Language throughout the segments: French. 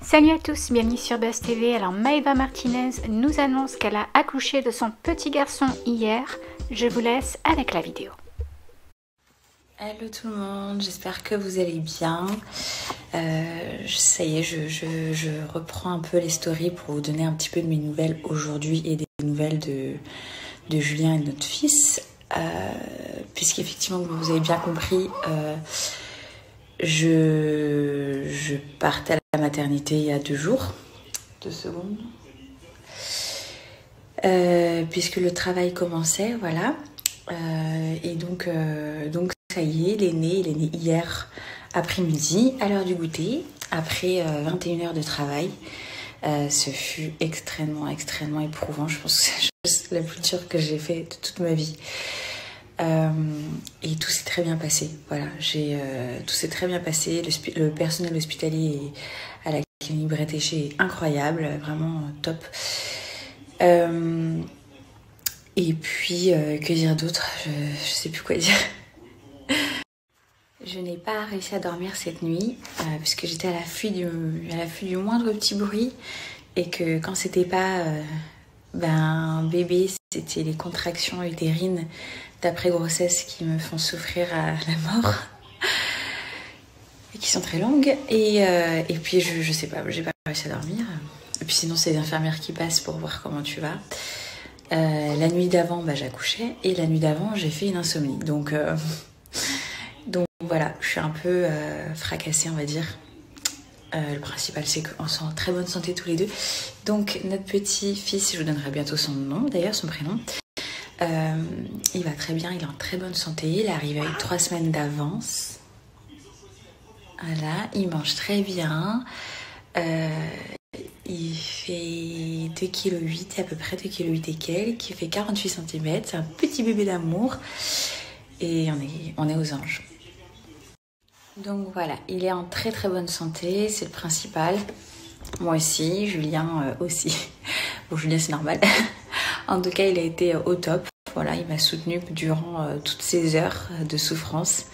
Salut à tous, bienvenue sur Buzz TV. Alors Maëva Martinez nous annonce qu'elle a accouché de son petit garçon hier. Je vous laisse avec la vidéo. Hello tout le monde, j'espère que vous allez bien. Ça y est, je reprends un peu les stories pour vous donner un petit peu de mes nouvelles aujourd'hui et des nouvelles de Julien et de notre fils. Puisqu'effectivement, comme vous avez bien compris, je partais à la maternité il y a 2 jours. 2 secondes. Puisque le travail commençait, voilà. Et donc ça y est, il est né hier après-midi, à l'heure du goûter, après 21 heures de travail. Ce fut extrêmement éprouvant. Je pense que c'est la plus dure que j'ai fait de toute ma vie. Et tout s'est très bien passé. Voilà, tout s'est très bien passé. Le personnel hospitalier à la clinique Bretéché est incroyable, vraiment top. Et puis, que dire d'autre? Je sais plus quoi dire. Je n'ai pas réussi à dormir cette nuit puisque j'étais à l'affût du moindre petit bruit, et que quand c'était pas bébé, c'était les contractions utérines d'après grossesse qui me font souffrir à la mort et qui sont très longues. Et puis je sais pas, j'ai pas réussi à dormir. Et puis sinon c'est les infirmières qui passent pour voir comment tu vas. La nuit d'avant, j'accouchais, et la nuit d'avant, j'ai fait une insomnie. Donc voilà, je suis un peu fracassée, on va dire. Le principal, c'est qu'on est en très bonne santé tous les deux. Donc notre petit fils, je vous donnerai bientôt son nom, d'ailleurs son prénom. Il va très bien, il est en très bonne santé. Il arrive avec 3 semaines d'avance. Voilà, il mange très bien. Il fait 2,8 kg, à peu près 2,8 kg et quelques. Il fait 48 cm. C'est un petit bébé d'amour. Et on est aux anges. Donc voilà, il est en très bonne santé, c'est le principal. Moi aussi, Julien aussi. Bon, Julien c'est normal. En tout cas, il a été au top. Voilà, il m'a soutenu durant toutes ces heures de souffrance.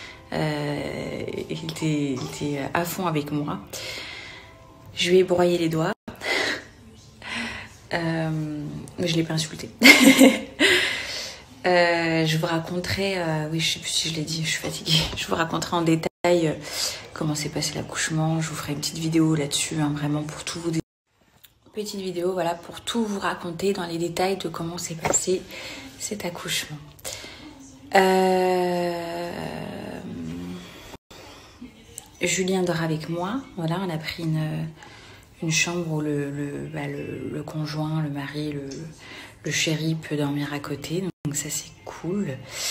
Il était à fond avec moi. Je lui ai broyé les doigts. Mais je ne l'ai pas insulté. Je vous raconterai, oui, je sais plus si je l'ai dit, je suis fatiguée. Je vous raconterai en détail comment s'est passé l'accouchement. Je vous ferai une petite vidéo là-dessus, vraiment pour tout vous. Petite vidéo, voilà, pour tout vous raconter dans les détails de comment s'est passé cet accouchement. Julien dort avec moi. Voilà, on a pris une chambre où le conjoint, le mari, le chéri peut dormir à côté. Donc ça, c'est cool.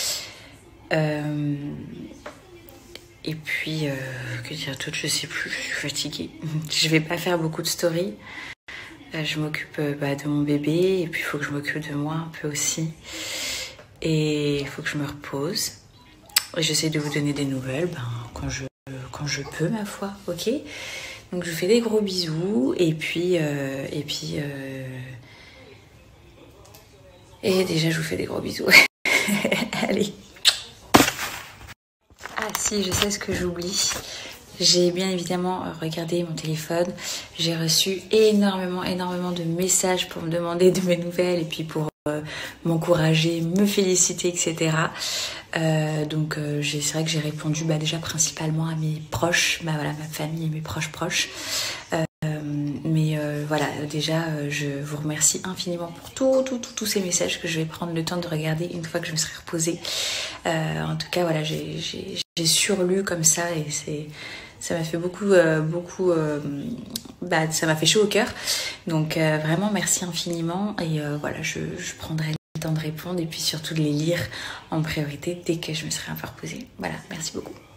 Et puis, que dire d'autre, je sais plus, je suis fatiguée. Je vais pas faire beaucoup de stories. Je m'occupe de mon bébé, et puis il faut que je m'occupe de moi un peu aussi. Et il faut que je me repose. Et j'essaie de vous donner des nouvelles quand je peux, ma foi, ok? Donc je vous fais des gros bisous, et déjà je vous fais des gros bisous. Allez. Ah si, je sais ce que j'oublie. J'ai bien évidemment regardé mon téléphone. J'ai reçu énormément de messages pour me demander de mes nouvelles, et puis pour m'encourager, me féliciter, etc. Donc c'est vrai que j'ai répondu déjà principalement à mes proches, voilà, ma famille et mes proches. Mais voilà, déjà je vous remercie infiniment pour tous ces messages que je vais prendre le temps de regarder une fois que je me serai reposée. En tout cas, voilà, j'ai surlu comme ça, et ça m'a fait ça m'a fait chaud au cœur. Donc vraiment merci infiniment, et voilà, je prendrai le temps de répondre, et puis surtout de les lire en priorité dès que je me serai un peu reposée. Voilà, merci beaucoup.